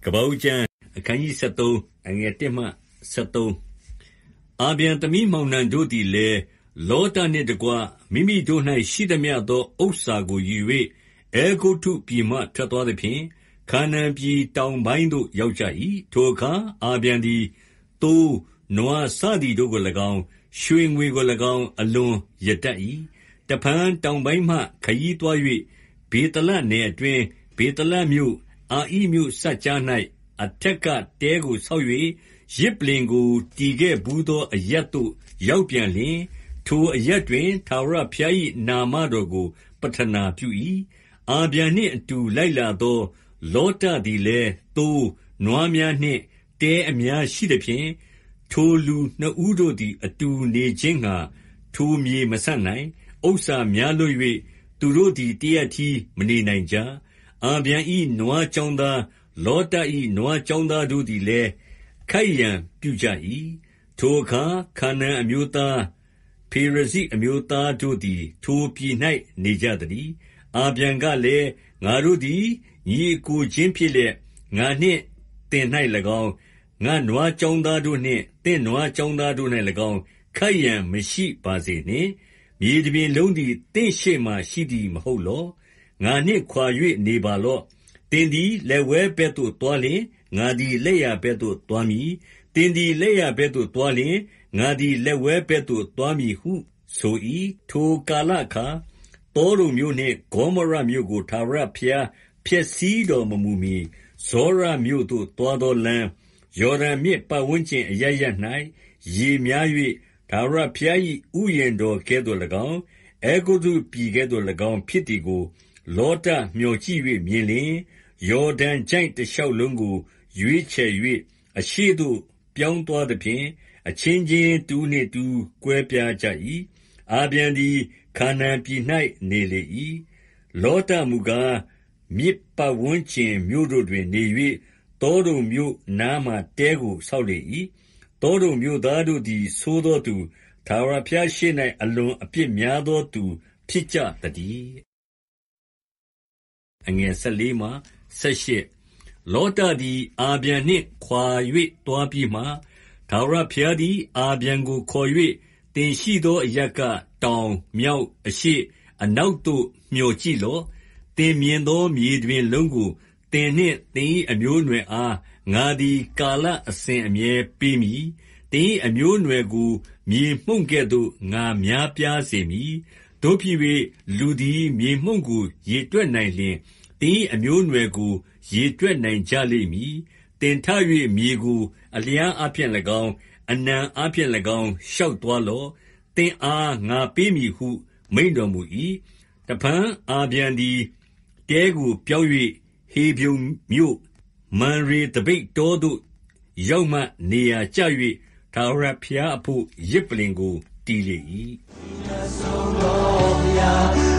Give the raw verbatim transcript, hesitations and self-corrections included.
ကပောက်ကျမ်းအခန်းကြီး73အငယ်1မှ73အာဗျံသမီးမောင်နှံတို့သည်လည်းလောတနှင့်တကွမိမိတို့၌ရှိသမျှသောဥစ္စာကိုယူ၍အဲဂုတ္တုပြည်မှထွက်သွားသဖြင့်ခါနာန်ပြည်တောင်ပိုင်းသို့ရောက်ကြ၏ထိုအခါအာဗျံသည်သိုးနွားစသည်တို့ကို၎င်းရွှေငွေကို၎င်းအလွန်ရတတ်၏တဖန်တောင်ပိုင်းမှခရီးသွား၍ဘေတလနယ်အတွင်းဘေတလမြို့အာဣမြို့စကြား၌အထက်ကတဲကိုဆောက်၍ရစ်ပလင်ကိုတီခဲ့ဘူးသောအရပ်သို့ရောက်ပြန်လျှင်ထိုအရပ်တွင်ထာဝရဘုရား၏နာမတော်ကိုပဌနာပြု၏အာဗျံနှင့်အတူလိုက်လာသောလောတသည်လည်းသိုးနွားများနှင့်တဲအများရှိသဖြင့်ထိုလူနှစ်ဦးတို့သည်အတူနေခြင်းငှါထိုမြေမဆန့်နိုင်ဥစ္စာများလွတ်၍သူတို့သည်တရပ်တည်းမနေနိုင်ကြအာဗျံ၏နွားကျောင်းသားလောတ၏နွားကျောင်းသားတို့သည်လည်းခိုက်ရန်ပြုကြ၏ထိုအခါခါနာန်အမျိုးသားဖေရဇိအမျိုးသားတို့သည်ထိုပြည်၌နေကြသတည်းအာဗျံကလည်းငါတို့သည်ညီအစ်ကိုချင်းဖြစ်လျက်ငါနှင့်သင်၌၎င်းငါနွားကျောင်းသားတို့နှင့်သင်နွားကျောင်းသားတို့၌၎င်းခိုက်ရန်မရှိပါစေနှင့်မြေတပြင်လုံးသည်သင်ရှေ့မှရှိသည်မဟုတ်လောငါနှင့်ခွာ၍နေပါလော့သင်သည်လက်ဝဲဘက်သို့သွားလျှင်ငါသည်လက်ျာဘက်သို့သွားမည်သင်သည်လက်ျာဘက်သို့သွားလျှင်ငါသည်လက်ဝဲဘက်သို့သွားမည်ဟုဆို၏ထိုကာလအခါသောဒုံမြို့နှင့်ဂေါမောရမြို့ကိုထာဝရဘုရားဖျက်ဆီးတော်မမူမီဇောရမြို့သို့သွားသောလမ်းယော်ဒန်မြစ်ပတ်ဝန်းကျင်အရပ်ရပ်၌ရေများ၍ထာဝရဘုရား၏ဥယျာဉ်တော်ကဲ့သို့၎င်းအဲဂုတ္တုပြည်ကဲ့သို့၎င်းဖြစ်သည်ကိုလောတမြော်ကြည့်၍မြင်လျှင်ယော်ဒန်ချိုင့်တရှောက်လုံးကိုရွေးချယ်၍အရှေ့သို့ပြောင်းသွားသဖြင့်အချင်းချင်းတူနှင့်တူကွဲပြားကြ၏အာဗျံသည်ခါနာန်ပြည်၌နေလေ၏လောတမူကားမြစ်ပတ်ဝန်းကျင်မြို့တို့တွင်နေ၍သောဒုံမြို့နားမှတဲကိုဆောက်လေ၏သောဒုံမြို့သားတို့သည်ဆိုးသောသူထာဝရဘုရားရှေ့၌အလွန်အပြစ်များသောသူဖြစ်ကြသတည်းအငယ်14မှ18လောတသည်အာဗျံနှင့်ခွာ၍သွားပြီးမှထာဝရဘုရားသည်အာဗျံကိုခေါ်၍သင်ရှိသောအရပ်ကတောင်မြောက်အရှေ့အနောက်သို့မျှော်ကြည့်လော့သင်မြင်သောမြေတွင်လုံးကိုသင်နှင့်သင်၏အမျိုးအနွယ်အားငါသည်ကာလအစဉ်အမြဲပေးမည်သင်၏အမျိုးအနွယ်ကိုမြေမှုန့်ကဲ့သို့ငါများပြားစေမည်တို့ဖြစ်၍လူသည်မြေမှုန့်ကိုရေတွက်နိုင်လျှင်သင်၏အမျိုးအနွယ်ကိုရေတွက်နိုင်ကြလိမ့်မည်သင်ထ၍မြေကိုအလျားအားဖြင့်၎င်းအနံအားဖြင့်၎င်းရှောက်သွားလော့သင်အားငါပေးမည်ဟုမိန့်တော်မူ၏တဖန်အာဗျံသည်တဲကိုပြောင်း၍ဟေဗြုန်မြို့မံရေသပိတ်တောသို့ရောက်မှနေရာကျ၍ထာဝရဘုရားအဘို့ယဇ်ပလ္လင်ကိုတည်လေ၏